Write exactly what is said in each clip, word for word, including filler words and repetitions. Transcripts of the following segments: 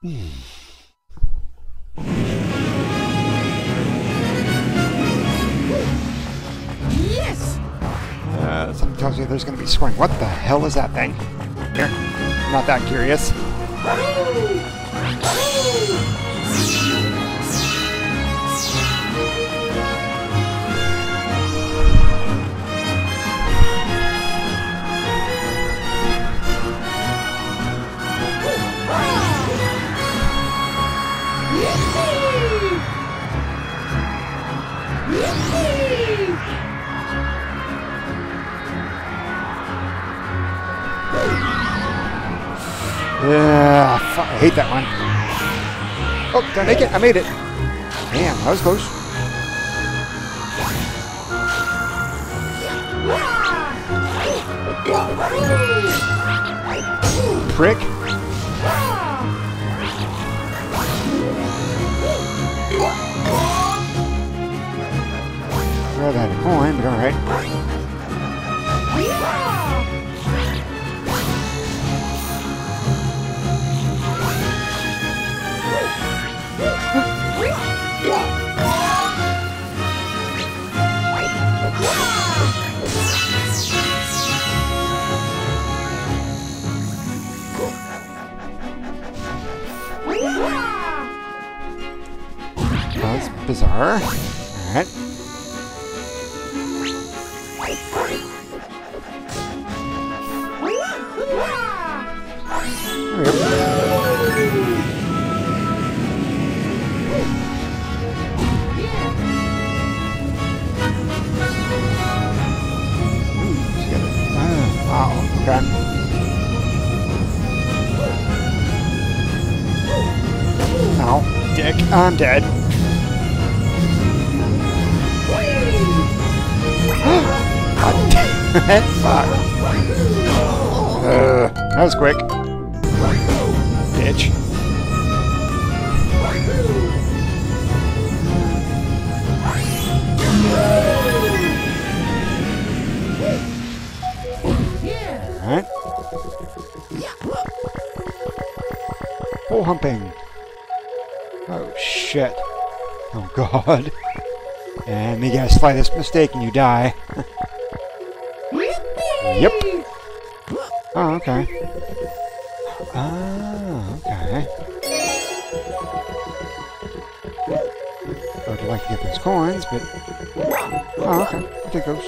Yes! Uh, something tells you there's going to be scoring. What the hell is that thing? Here. I'm not that curious. Yeah, fuck, I hate that one. Oh, did I make it? I made it. Damn, that was close. Prick. Well, that had a coin, but alright. That's bizarre. Alright. There we go. Ooh, she got it. Ah, wow, okay. Ow, dick, I'm dead. God damn it, fuck. Uh, that was quick. Bitch. Alright. Pole humping. Oh shit. Oh god. And you guys fly this mistake and you die. Yep. Oh, okay. Ah, okay. I would like to get those coins, but... Oh, okay. I'll take those.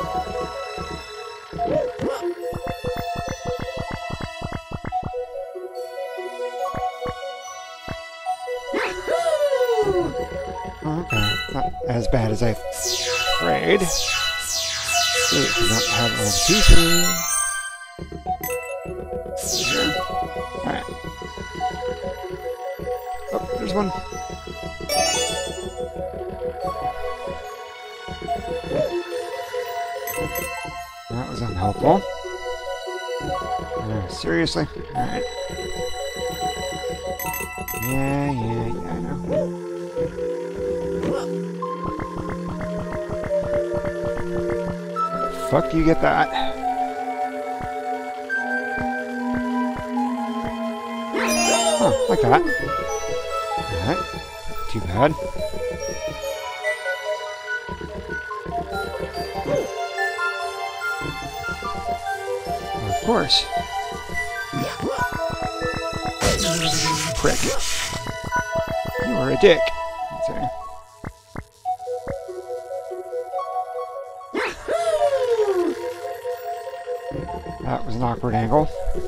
Oh, okay. Not as bad as I afraid. Wait, I don't have all the pieces. Alright. Oh, there's one. That was unhelpful. Uh, seriously? Alright. Yeah, yeah, yeah, I know. Fuck do you get that? Oh, like that. Alright. Too bad. Well, of course. Prick. You are a dick. Sorry. That was an awkward angle.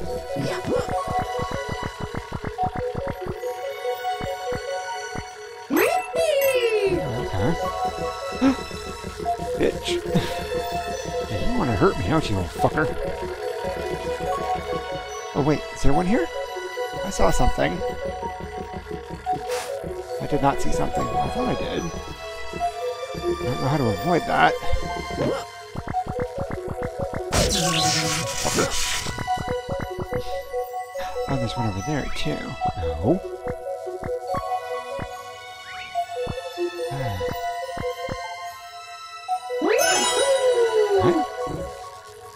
Okay. Bitch. Yeah, you want to hurt me, don't you, little fucker? Oh wait, is there one here? I saw something. I did not see something. I thought I did. I don't know how to avoid that. Oh, there's one over there, too. No. What?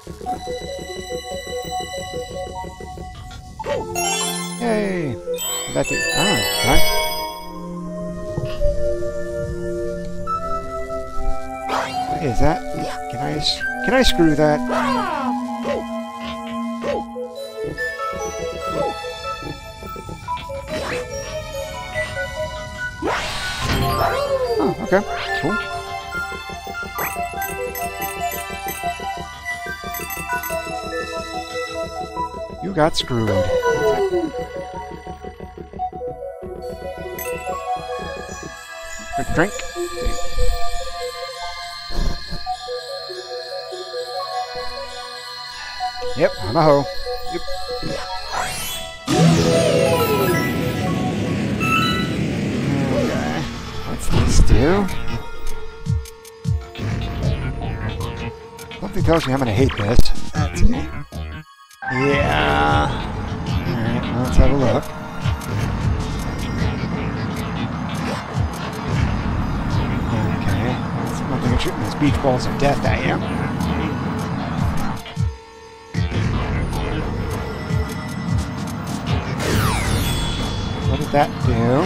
Yay! that do? Oh, okay. Is that? Can I? Can I screw that? Oh, okay. Cool. You got screwed. Quick drink. Yep, I'm a hoe. Yep. Okay. What's this do? Something tells me I'm gonna hate this. That's it. Yeah. Alright, well, let's have a look. Okay. That's nothing but shooting these beach balls of death at you. What did that do?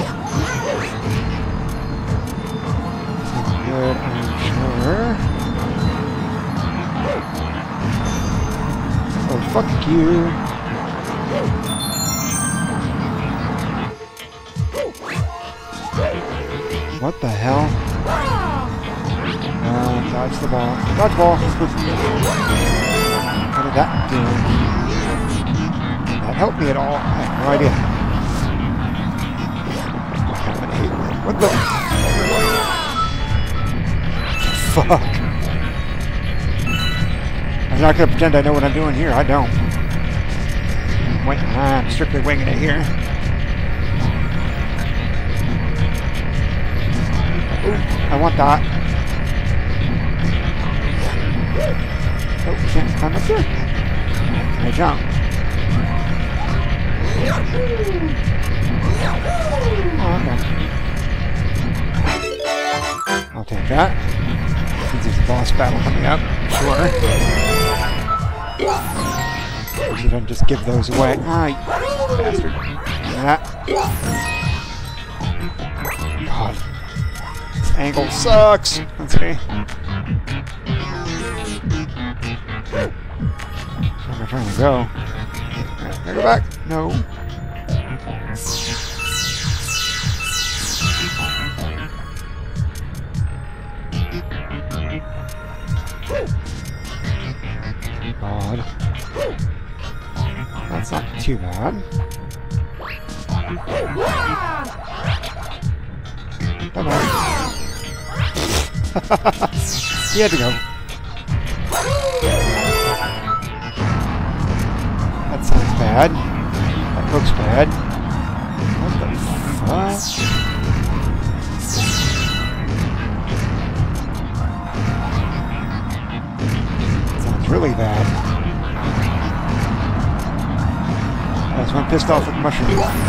Good, I'm sure. Oh, fuck you. What the hell? Uh, dodge the ball. Dodge ball! What did that do? Did that help me at all? I have no idea. What the? Fuck. I'm not gonna pretend I know what I'm doing here. I don't. Wait, I'm strictly winging it here. Ooh, I want that. Oh, can't climb up there. Can I jump? Oh, okay. I'll take that. Since there's a boss battle coming up. Sure. You don't just give those away. Ah, you bastard. That. God. This angle sucks. Let's see. Where am I trying to go? Alright, can I go back? No. God. That's not too bad. Come on. He had to go. That sounds bad. That looks bad. What the fuck? Really bad. That's one pissed off with mushroom.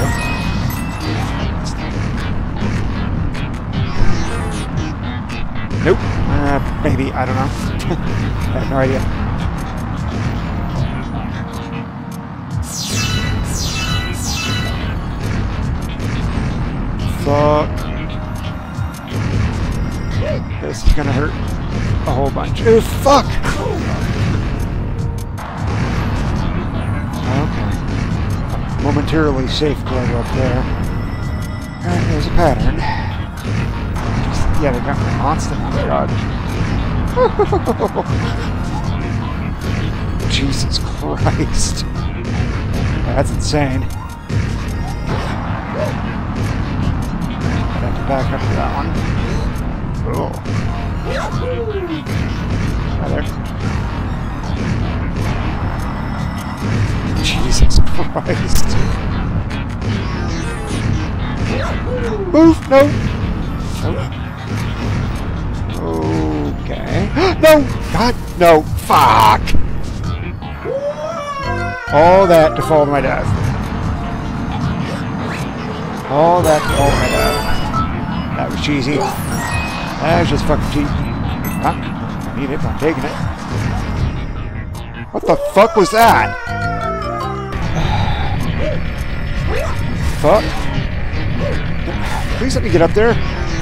Nope. Uh, maybe. I don't know. I have no idea. Fuck. This is gonna hurt a whole bunch. Oh, fuck! Momentarily safe glow up there. Alright, there's a pattern. Just, yeah, they got me constant. Oh my god. Jesus Christ. That's insane. I'd have to back up to that one. Oh. Right there. Jesus Christ. Move! No! Nope. Okay. No! God! No! Fuck! All that to fall to my death. All that to fall to my death. That was cheesy. That was just fucking cheesy. Ah, I need it, I'm taking it. What the fuck was that? Fuck. Please let me get up there.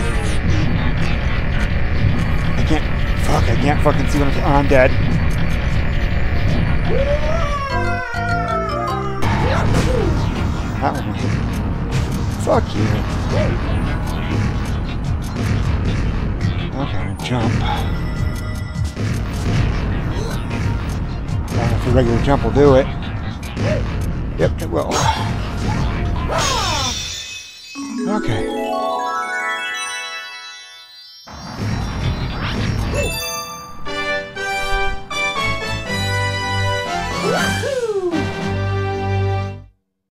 I can't. Fuck, I can't fucking see what I'm. Oh, I'm dead. That one hit. Fuck you. Okay, jump. I don't know if a regular jump will do it. Yep, it will. Okay.